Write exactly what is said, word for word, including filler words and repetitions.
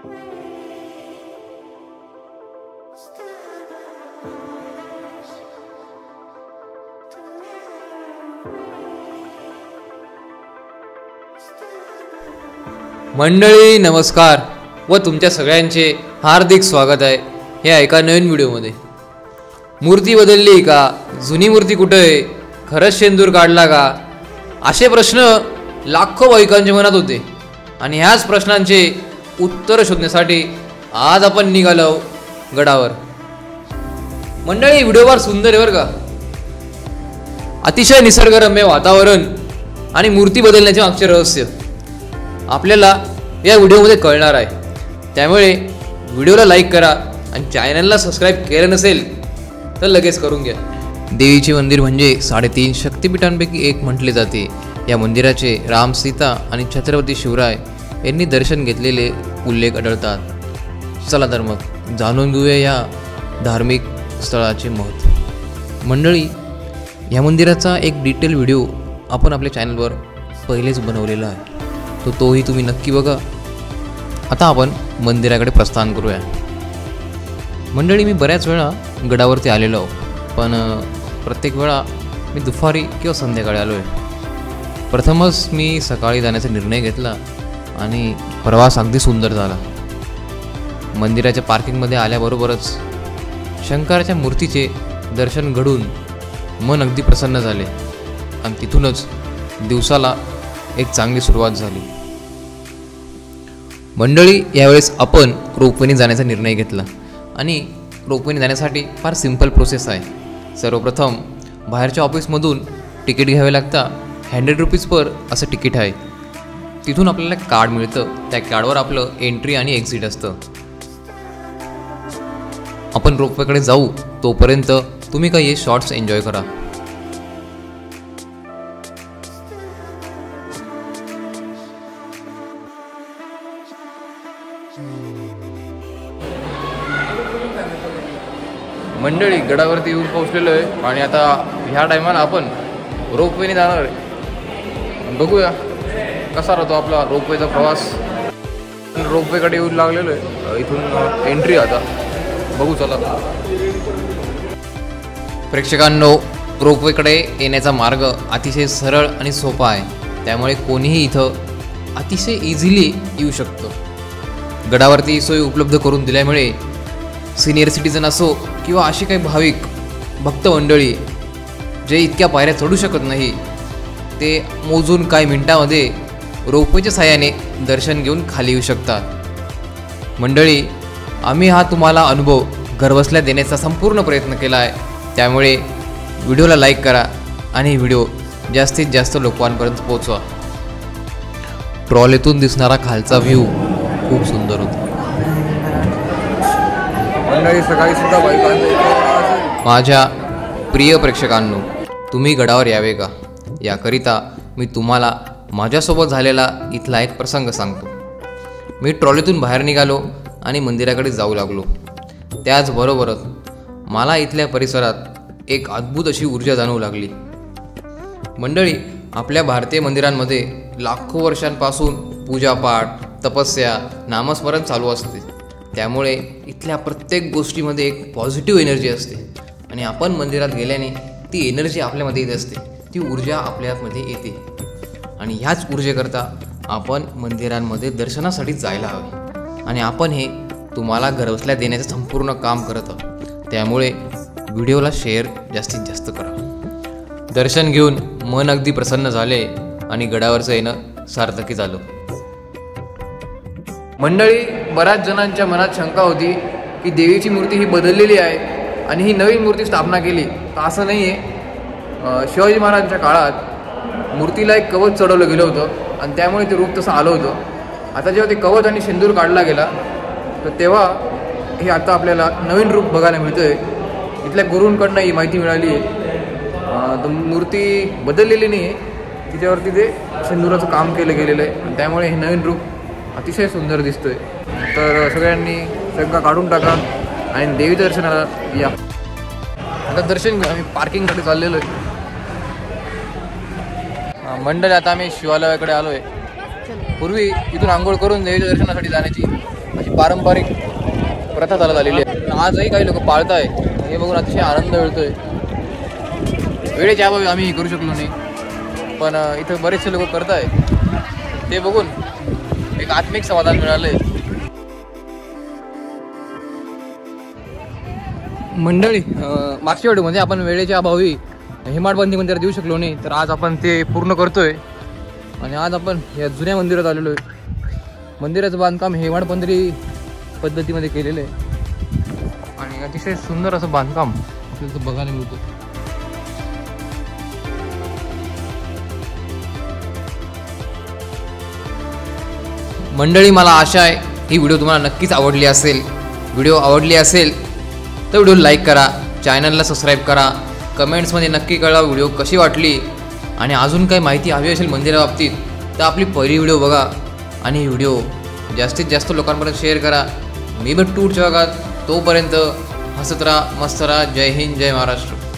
मंडळी नमस्कार व तुमच्या सगळ्यांचे हार्दिक स्वागत आहे या एका नवीन व्हिडिओमध्ये। मूर्ती बदलली का, जुनी मूर्ती कुठे आहे, खरंच शेंदूर काढला का, असे प्रश्न लाखो भाविकांच्या मनात होते आणि ह्याच प्रश्नांचे उत्तर शोधण्यासाठी आज आपण निघालो गडावर। मंडळी व्हिडिओवर सुंदर आहे बरं का, अतिशय निसर्गरम्य वातावरण आणि मूर्ती बदलण्याचे मागचे रहस्य आपल्याला या व्हिडिओमध्ये कळणार आहे। त्यामुळे व्हिडिओला लाईक करा आणि चॅनलला सबस्क्राईब केलं नसेल तर लगेच करून घ्या। देवीचे मंदिर म्हणजे साडेतीन शक्तिपीठांपैकी एक म्हटले जाते। या मंदिराचे राम, सीता आणि छत्रपती शिवराय यांनी दर्शन घेतलेले उल्लेख आढळतात। चला तर मग जाणून घेऊया या धार्मिक स्थळाचे महत्त्व। मंडळी, या मंदिराचा एक डिटेल व्हिडिओ आपण आपल्या चॅनलवर पहिलेच बनवलेला आहे, तो तोही तुम्ही नक्की बघा। आता आपण मंदिराकडे प्रस्थान करूया। मंडळी, मी बऱ्याच वेळा गडावरती आलेलो आहो, पण प्रत्येक वेळा मी दुपारी किंवा संध्याकाळी आलो आहे। प्रथमच मी सकाळी जाण्याचा निर्णय घेतला आणि प्रवास अगदी सुंदर झाला। मंदिराच्या पार्किंगमध्ये आल्याबरोबरच शंकराच्या मूर्तीचे दर्शन घडून मन अगदी प्रसन्न झाले आणि तिथूनच दिवसाला एक चांगली सुरुवात झाली। मंडळी, यावेळेस आपण रोपवेने जाण्याचा निर्णय घेतला आणि रोपवेने जाण्यासाठी फार सिंपल प्रोसेस आहे। सर्वप्रथम बाहेरच्या ऑफिसमधून तिकीट घ्यावे लागतं। हंड्रेड रुपीज पर असं तिकीट आहे। तिथून आपल्याला कार्ड मिळतं, त्या कार्डवर आपलं एंट्री आणि एक्झिट असतं। आपण रोपवेकडे जाऊ तोपर्यंत तुम्ही काही हे शॉर्ट्स एन्जॉय करा। मंडळी, गडावरती येऊन पोहोचलेलो आहे आणि आता ह्या टायमाला आपण रोपवेने जाणार आहे। बघूया कसा राहतो आपला रोपवेचा प्रवास। रोपवेकडे येऊन लागलेलो आहे, इथून एंट्री आता बघू चला। प्रेक्षकांनो, रोपवेकडे येण्याचा मार्ग अतिशय सरळ आणि सोपा आहे, त्यामुळे कोणीही इथं अतिशय इझिली येऊ शकतं। गडावरती सोय उपलब्ध करून दिल्यामुळे सिनियर सिटीजन असो किंवा अशी काही भाविक भक्त मंडळी जे इतक्या पायऱ्या चढू शकत नाही, ते मोजून काही मिनिटांमध्ये रोपवेच्या साहाय्याने दर्शन घेऊन खाली येऊ शकतात। मंडळी, आम्ही हा तुम्हाला अनुभव घरबसल्या देण्याचा संपूर्ण प्रयत्न केला आहे, त्यामुळे व्हिडिओला लाईक करा आणि व्हिडिओ जास्तीत जास्त लोकांपर्यंत पोहोचवा। ट्रॉलीतून दिसणारा खालचा व्ह्यू खूप सुंदर होता। सकाळी सुद्धा माझ्या प्रिय प्रेक्षकांनो, तुम्ही गडावर यावे का, याकरिता मी तुम्हाला माझ्यासोबत झालेला इथला एक प्रसंग सांगतो। मी ट्रॉलीतून बाहेर निघालो आणि मंदिराकडे जाऊ लागलो। त्याचबरोबरच मला इथल्या परिसरात एक अद्भुत अशी ऊर्जा जाणवू लागली। मंडळी, आपल्या भारतीय मंदिरांमध्ये लाखो वर्षांपासून पूजापाठ, तपस्या, नामस्मरण चालू असते, त्यामुळे इथल्या प्रत्येक गोष्टीमध्ये एक पॉझिटिव्ह एनर्जी असते आणि आपण मंदिरात गेल्याने ती एनर्जी आपल्यामध्ये येत असते, ती ऊर्जा आपल्यामध्ये येते आणि ह्याच ऊर्जेकरता आपण मंदिरांमध्ये दर्शनासाठी जायला हवे आणि आपण हे तुम्हाला घरबसल्या देण्याचं संपूर्ण काम करत आहोत। त्यामुळे व्हिडिओला शेअर जास्तीत जास्त करा। दर्शन घेऊन मन अगदी प्रसन्न झाले आणि गडावरचं येणं सार्थकी झालं। मंडळी, बऱ्याच जणांच्या मनात शंका होती की देवीची मूर्ती ही बदललेली आहे आणि ही नवीन मूर्ती स्थापना केली, तर असं नाही आहे। शिवाजी महाराजांच्या काळात मूर्तीला एक कवच चढवलं गेलं होतं आणि त्यामुळे ते रूप तसं आलं होतं। आता जेव्हा ते कवच आणि शेंदूर काढला गेला तर तेव्हा हे आता आपल्याला नवीन रूप बघायला मिळतं आहे। इथल्या गुरूंकडनं ही माहिती मिळाली आहे, मूर्ती बदललेली नाही आहे, तिच्यावरती ते शेंदुराचं काम केलं गेलेलं आहे आणि त्यामुळे हे नवीन रूप अतिशय सुंदर दिसतोय। तर सगळ्यांनी शंका काढून टाका आणि देवी दर्शनाला या। आता दर्शन घेऊ, आम्ही पार्किंगसाठी चाललेलो आहे। मंडळी, आता आम्ही शिवालयाकडे आलो आहे। पूर्वी इथून आंघोळ करून देवीच्या दर्शनासाठी जाण्याची अशी पारंपरिक प्रथा चालत आलेली आहे. आजही काही लोक पाळत आहे. हे बघून अतिशय आनंद मिळतोय. वेळेच्या अभावी आम्ही करू शकलो नाही, पण इथं बरेचसे लोक करत आहे. ते बघून एक आत्मिक समाधान मिळालंय. मंडळी, मागच्या व्हिडिओमध्ये आपण वेळेच्या अभावी हेमाडपंथी मंदिरात देऊ शकलो नाही, तर आज आपण ते पूर्ण करतोय. आणि आज आपण या जुन्या मंदिरात आलेलो आहे. मंदिराचं बांधकाम हेमाडपंथी पद्धतीमध्ये केलेलं आहे आणि अतिशय सुंदर असं बांधकाम आपल्याला बघायला मिळतं. मंडळी, मला आशा आहे ही व्हिडिओ तुम्हाला नक्कीच आवडली असेल. व्हिडिओ आवडली असेल तर व्हिडिओ लाईक करा, चॅनलला सबस्क्राईब करा, कमेंट्समध्ये नक्की कळवा व्हिडिओ कशी वाटली. आणि अजून काही माहिती हवी असेल मंदिराबाबतीत तर आपली पहिली व्हिडिओ बघा आणि व्हिडिओ जास्तीत जास्त लोकांपर्यंत शेअर करा. मी भेटू पुढच्या भागात. तोपर्यंत हसत राहा, मस्त राहा. जय हिंद, जय महाराष्ट्र.